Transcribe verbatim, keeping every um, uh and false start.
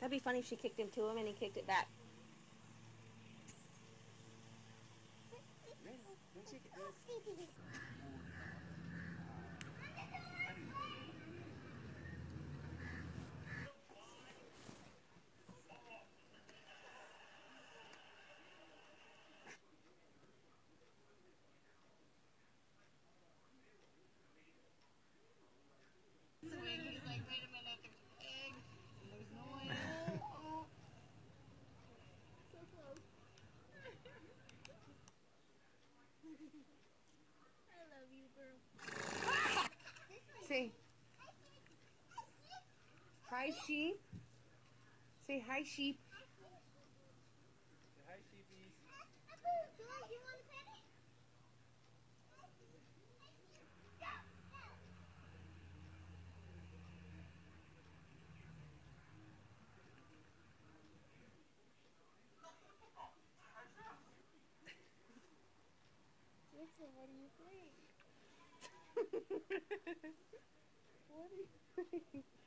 That'd be funny if she kicked him to him and he kicked it back. Swing. He's like, wait a minute, there's an egg. And there's noise. Oh, oh. So close. I love you, girl. Say hi, sheep. Say hi, sheep. Say hi, sheepies. You want, you want to pet it? Listen, what do you think? What do you think?